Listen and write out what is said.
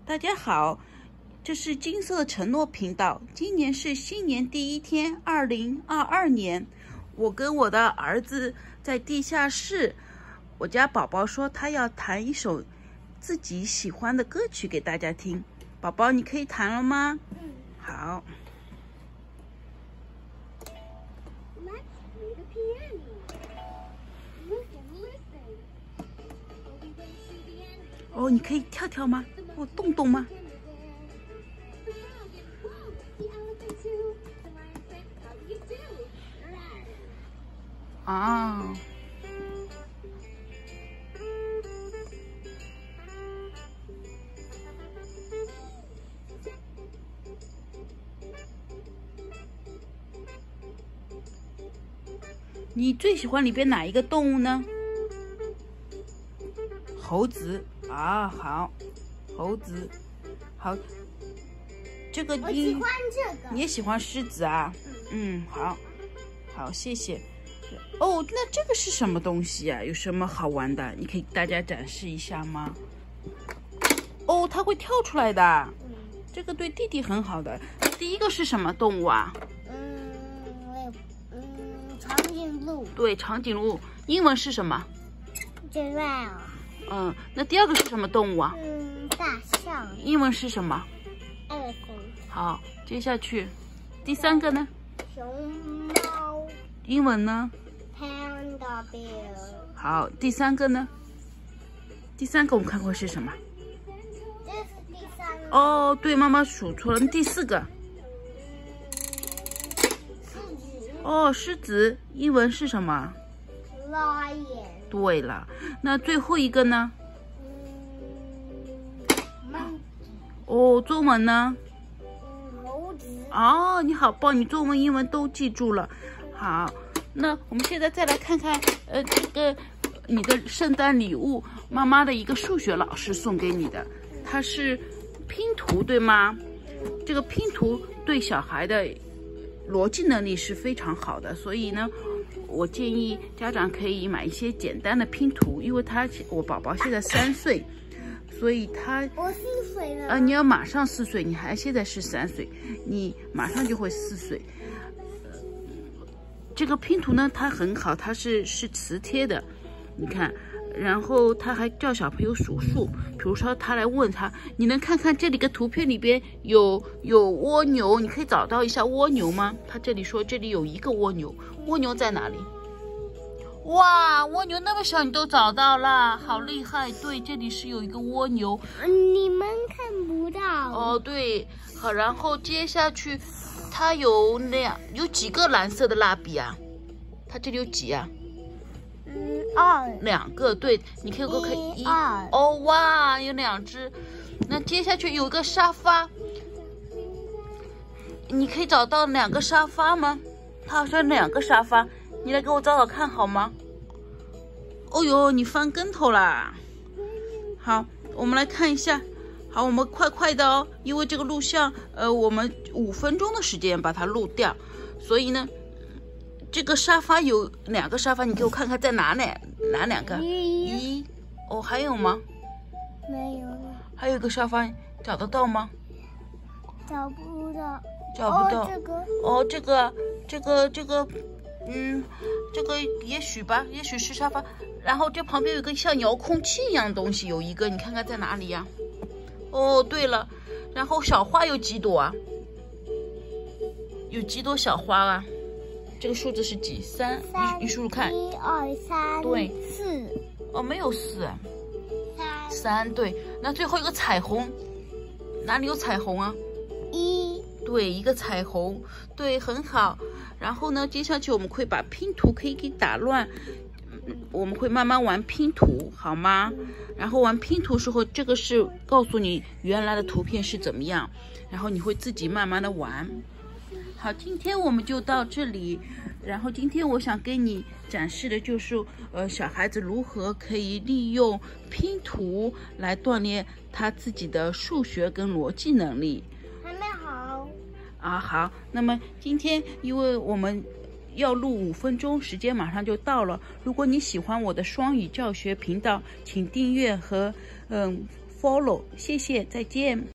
大家好，这是金色的承诺频道。今年是新年第一天，2022年。我跟我的儿子在地下室，我家宝宝说他要弹一首自己喜欢的歌曲给大家听。宝宝，你可以弹了吗？好。哦，你可以跳跳吗？或动动吗？啊。你最喜欢里边哪一个动物呢？猴子啊，好，猴子，好，这个我喜欢这个。 你也喜欢狮子啊？好，好，谢谢。哦，那这个是什么东西啊？有什么好玩的？你可以给大家展示一下吗？哦，它会跳出来的。这个对弟弟很好的。第一个是什么动物啊？ 长颈鹿。 对，长颈鹿，英文是什么？ giraffe。 那第二个是什么动物啊？ 大象。 英文是什么 elephant。 好，接下去，第三个呢？ 熊猫。 英文呢 panda bear。 好，第三个呢？第三个我们看过是什么？ 这是第三个。 哦，对，妈妈数错了。第四个。 狮子。 哦，狮子，英文是什么 lion。 对了，那最后一个呢？哦，中文呢？ 猴子。 哦，你好棒，你中文、英文都记住了。好，那我们现在再来看看，这个你的圣诞礼物，妈妈的一个数学老师送给你的，它是拼图，对吗？这个拼图对小孩的逻辑能力是非常好的，所以呢，我建议家长可以买一些简单的拼图，因为我宝宝现在3岁，所以我4岁了。 你要马上4岁，你现在是3岁，你马上就会4岁。这个拼图呢，它很好，它是磁贴的，你看，然后他还叫小朋友数数，比如说他来问他，你能看看这里个图片里边有蜗牛，你可以找到一下蜗牛吗？他这里说这里有一个蜗牛，蜗牛在哪里？哇，蜗牛那么小你都找到了，好厉害！对，这里是有一个蜗牛， 你们看不到。 哦，对，好，然后接下去，它有几个蓝色的蜡笔啊？它这里有几啊？2个，对，你可以给我看1、2。哦，哇，有2只。那接下去有一个沙发，你可以找到2个沙发吗？它好像2个沙发，你来给我找找看好吗？哦呦，你翻跟头啦！好，我们来看一下。好，我们快的哦，因为这个录像，我们5分钟的时间把它录掉，所以呢，这个沙发有2个沙发，你给我看看在哪2个？1。哦，还有吗？ 没有了。 还有一个沙发，找得到吗？ 找不到。 找不到。 这个。 哦，这个，这个也许吧，也许是沙发。然后这旁边有个像遥控器一样的东西，有一个，你看看在哪里呀？哦，对了，然后小花有几朵啊？有几朵小花啊？这个数字是几？3，你数数看。 1、2、3。对，4。 哦，没有4。3，对。那最后一个彩虹，哪里有彩虹啊？1。对，一个彩虹，对，很好。然后呢，接下去我们会把拼图可以给打乱，我们会慢慢玩拼图，好吗？然后玩拼图时候，这个是告诉你原来的图片是怎么样，然后你会自己慢慢的玩。好，今天我们就到这里。然后今天我想给你展示的就是，小孩子如何可以利用拼图来锻炼他自己的数学跟逻辑能力。 还没好。 好，那么今天因为我们要录5分钟，时间马上就到了。如果你喜欢我的双语教学频道，请订阅和 follow，谢谢，再见。